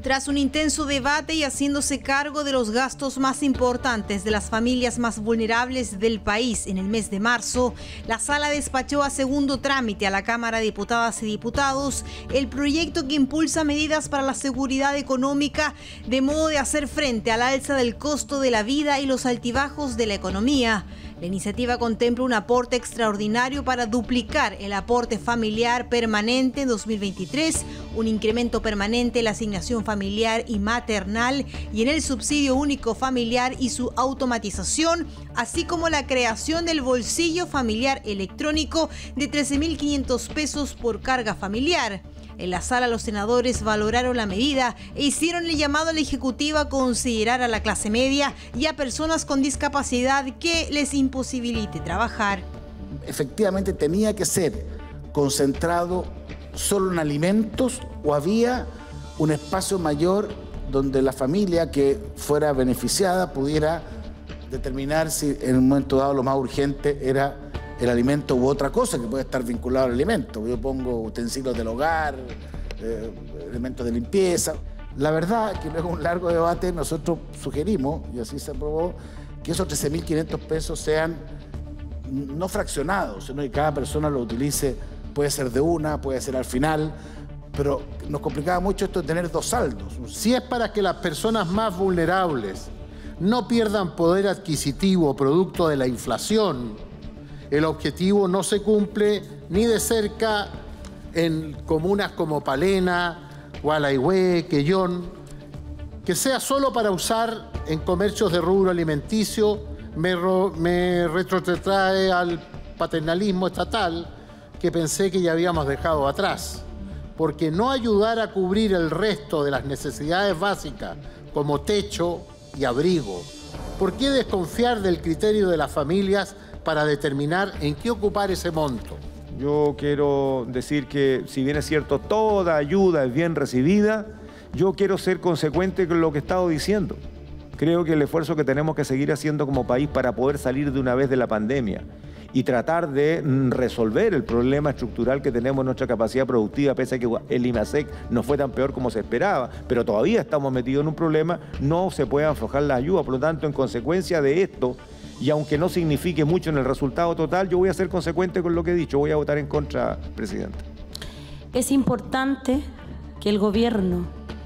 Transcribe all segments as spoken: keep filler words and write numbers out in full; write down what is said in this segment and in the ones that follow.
Tras un intenso debate y haciéndose cargo de los gastos más importantes de las familias más vulnerables del país en el mes de marzo, la Sala despachó a segundo trámite a la Cámara de Diputadas y Diputados el proyecto que impulsa medidas para la seguridad económica de modo de hacer frente al alza del costo de la vida y los altibajos de la economía. La iniciativa contempla un aporte extraordinario para duplicar el aporte familiar permanente en dos mil veintitrés, un incremento permanente en la asignación familiar y maternal y en el subsidio único familiar y su automatización, así como la creación del bolsillo familiar electrónico de trece mil quinientos pesos por carga familiar. En la sala los senadores valoraron la medida e hicieron el llamado a la Ejecutiva a considerar a la clase media y a personas con discapacidad que les imposibilite trabajar. Efectivamente tenía que ser concentrado solo en alimentos o había un espacio mayor donde la familia que fuera beneficiada pudiera determinar si en un momento dado lo más urgente era el alimento u otra cosa que puede estar vinculado al alimento. Yo pongo utensilios del hogar, eh, elementos de limpieza. La verdad que luego de un largo debate nosotros sugerimos, y así se aprobó, que esos trece mil quinientos pesos sean no fraccionados, sino que cada persona lo utilice, puede ser de una, puede ser al final, pero nos complicaba mucho esto de tener dos saldos. Si es para que las personas más vulnerables no pierdan poder adquisitivo producto de la inflación, el objetivo no se cumple ni de cerca en comunas como Palena, Gualeguay, Quellón. Que sea solo para usar en comercios de rubro alimenticio me, me retrotrae al paternalismo estatal que pensé que ya habíamos dejado atrás. Porque no ayudar a cubrir el resto de las necesidades básicas como techo y abrigo. ¿Por qué desconfiar del criterio de las familias para determinar en qué ocupar ese monto? Yo quiero decir que, si bien es cierto, toda ayuda es bien recibida, yo quiero ser consecuente con lo que he estado diciendo. Creo que el esfuerzo que tenemos que seguir haciendo como país para poder salir de una vez de la pandemia y tratar de resolver el problema estructural que tenemos en nuestra capacidad productiva, pese a que el IMASEC no fue tan peor como se esperaba, pero todavía estamos metidos en un problema, no se puede aflojar la ayuda. Por lo tanto, en consecuencia de esto, y aunque no signifique mucho en el resultado total, yo voy a ser consecuente con lo que he dicho. Voy a votar en contra, Presidenta. Es importante que el gobierno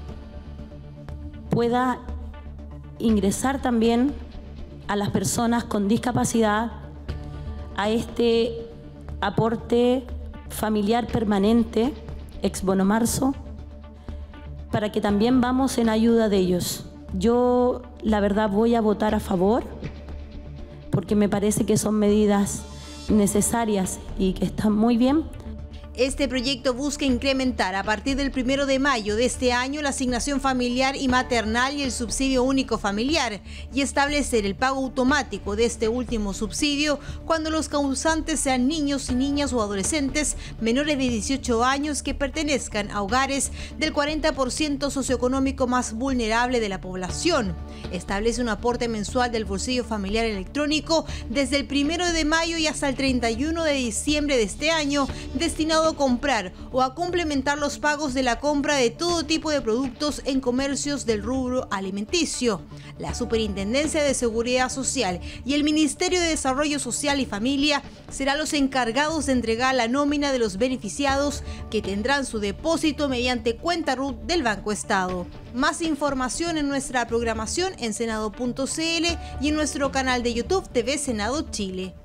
pueda ingresar también a las personas con discapacidad a este aporte familiar permanente, ex bono marzo, para que también vamos en ayuda de ellos. Yo, la verdad, voy a votar a favor, porque me parece que son medidas necesarias y que están muy bien. Este proyecto busca incrementar a partir del primero de mayo de este año la asignación familiar y maternal y el subsidio único familiar y establecer el pago automático de este último subsidio cuando los causantes sean niños y niñas o adolescentes menores de dieciocho años que pertenezcan a hogares del cuarenta por ciento socioeconómico más vulnerable de la población. Establece un aporte mensual del bolsillo familiar electrónico desde el primero de mayo y hasta el treinta y uno de diciembre de este año, destinado a comprar o a complementar los pagos de la compra de todo tipo de productos en comercios del rubro alimenticio. La Superintendencia de Seguridad Social y el Ministerio de Desarrollo Social y Familia serán los encargados de entregar la nómina de los beneficiados, que tendrán su depósito mediante cuenta R U T del Banco Estado. Más información en nuestra programación en senado punto c l y en nuestro canal de YouTube T V Senado Chile.